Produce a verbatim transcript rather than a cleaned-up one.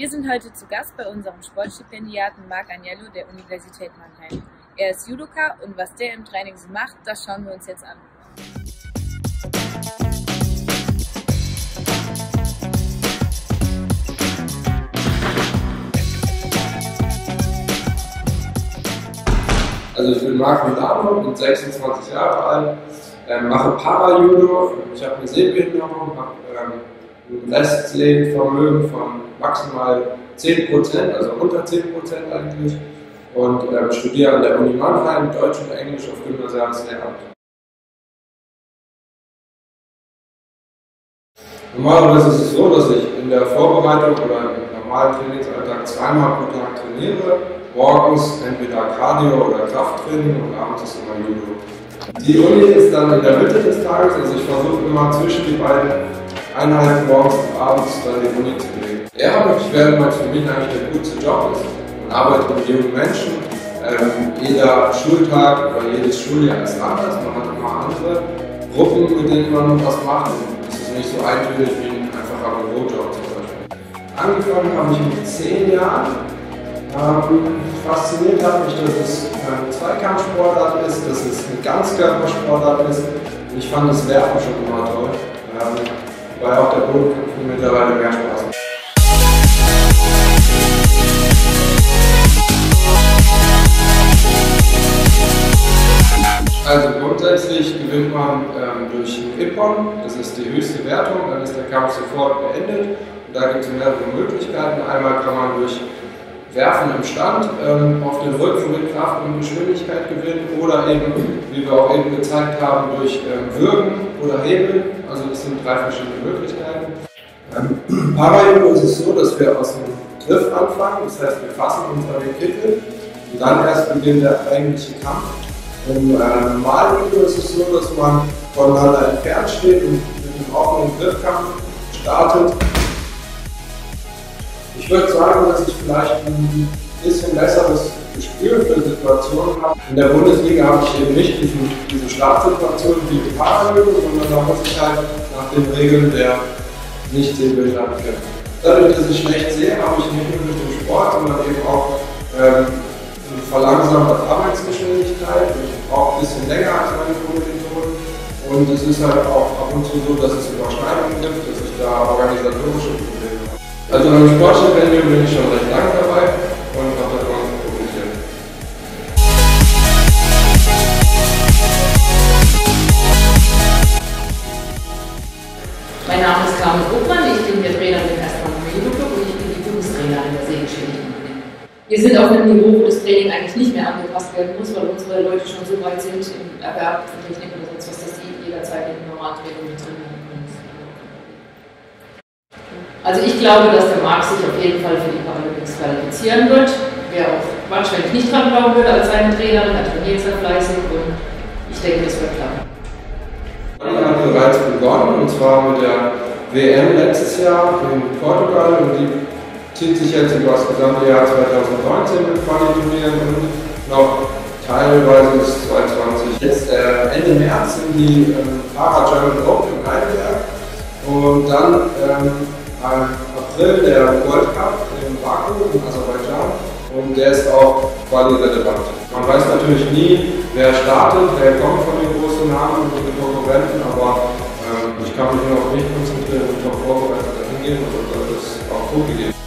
Wir sind heute zu Gast bei unserem Sportstipendiaten Marc Agnello der Universität Mannheim. Er ist Judoka und was der im Training so macht, das schauen wir uns jetzt an. Also ich bin Marc Milano, bin sechsundzwanzig Jahre alt, äh, mache Para-Judo, ich habe eine Sehbehinderung, habe ähm, ein Restlebenvermögen von maximal zehn Prozent, also unter zehn Prozent eigentlich, und ähm, studiere an der Uni Mannheim Deutsch und Englisch auf gymnasiales Lehramt. Normalerweise ist es so, dass ich in der Vorbereitung oder im normalen Trainingsalltag zweimal pro Tag trainiere. Morgens entweder Cardio oder Krafttraining und abends ist immer Judo. Die Uni ist dann in der Mitte des Tages, also ich versuche immer zwischen die beiden Einheiten morgens und abends dann die Uni zu legen. Ehrenamtlich werden, weil für mich eigentlich der gute Job ist. Man arbeitet mit jungen Menschen. Ähm, jeder Schultag oder jedes Schuljahr ist anders. Man hat immer andere Gruppen, mit denen man was macht. Und es ist nicht so eintönig wie ein einfacher Bürojob zum Beispiel. Angefangen habe ich mit zehn Jahren. Ähm, fasziniert hat mich, dass es eine Zweikampfsportart ist, dass es eine Ganzkörpersportart ist. Und ich fand das Werfen schon immer toll. Ähm, weil auch der Bodenkampf mir mittlerweile mehr Spaß macht. Also grundsätzlich gewinnt man ähm, durch ein Ippon, das ist die höchste Wertung, dann ist der Kampf sofort beendet. Und da gibt es mehrere Möglichkeiten. Einmal kann man durch Werfen im Stand ähm, auf den Rücken mit Kraft und Geschwindigkeit gewinnen oder eben, wie wir auch eben gezeigt haben, durch ähm, Würgen oder Hebeln. Also das sind drei verschiedene Möglichkeiten. Ähm, Para-Judo ist es so, dass wir aus dem Griff anfangen, das heißt wir fassen uns an den Kittel und dann erst beginnt der eigentliche Kampf. Im äh, normalen Judo ist es so, dass man voneinander entfernt steht und mit einem offenen Griffkampf startet. Ich würde sagen, dass ich vielleicht ein bisschen besseres Gespür für Situationen habe. In der Bundesliga habe ich eben nicht diesen, diese Startsituation wie im Para-Judo, sondern da muss ich halt nach den Regeln der Nicht-Sehbehinderten kämpfen. Dadurch, dass ich schlecht sehe, habe ich nicht nur mit dem Sport, sondern eben auch ähm, eine verlangsamte Arbeitsgeschwindigkeit. Ich brauche ein bisschen länger als meine Kommilitonen. Und es ist halt auch ab und zu so, dass es Überschneidungen gibt, dass ich da organisatorische Probleme habe. Also beim Sportstipendium bin ich schon recht lange dabei und habe davon profitiert. Mein Name ist Carmen Obmann, ich bin hier Trainerin im ersten Judo Club und ich bin die Bundestrainerin der Sehgeschädigten. Wir sind auf einem Niveau, wo das Training eigentlich nicht mehr angepasst werden muss, weil unsere Leute schon so weit sind im Erwerb von Technik oder sonst was, dass die jederzeit in den normalen Training mit drin haben können. Also ich glaube, dass der Marc sich auf jeden Fall für die Paralympics qualifizieren wird. Wäre auch Quatsch, wenn ich nicht dran glauben würde als seine Trainerin. Er trainiert sehr fleißig und ich denke, das wird klappen. Ich habe bereits begonnen, und zwar mit der W M letztes Jahr in Portugal, und die zieht sich jetzt über das gesamte Jahr zweitausendneunzehn mit Quali-Turnieren und noch teilweise bis zweitausendzwanzig. Jetzt äh, Ende März sind die ähm, Para-German Open in Heidelberg und dann ähm, im April der World Cup in Baku in Aserbaidschan, und der ist auch quali-relevant. Man weiß natürlich nie, wer startet, wer kommt von den großen Namen und den Konkurrenten, aber ähm, ich kann mich nur auf mich konzentrieren und darauf vorbereitet dahin gehen, und dann soll es auch gut gehen.